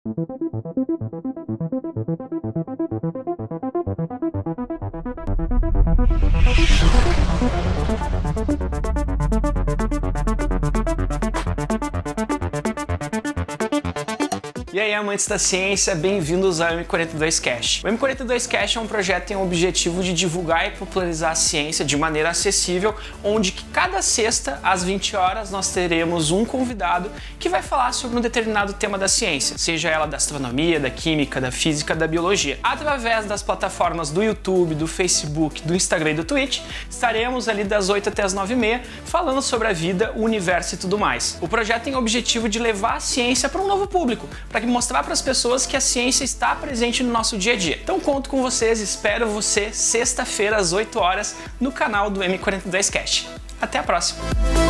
E aí, amantes da ciência, bem-vindos ao M42Cast. O M42Cast é um projeto que tem o objetivo de divulgar e popularizar a ciência de maneira acessível, onde cada sexta, às 20 horas, nós teremos um convidado que vai falar sobre um determinado tema da ciência, seja ela da astronomia, da química, da física, da biologia. Através das plataformas do YouTube, do Facebook, do Instagram e do Twitch, estaremos ali das 8 até as 9h30 falando sobre a vida, o universo e tudo mais. O projeto tem o objetivo de levar a ciência para um novo público, para mostrar para as pessoas que a ciência está presente no nosso dia a dia. Então conto com vocês, espero você sexta-feira às 8 horas no canal do M42Cast. Até a próxima!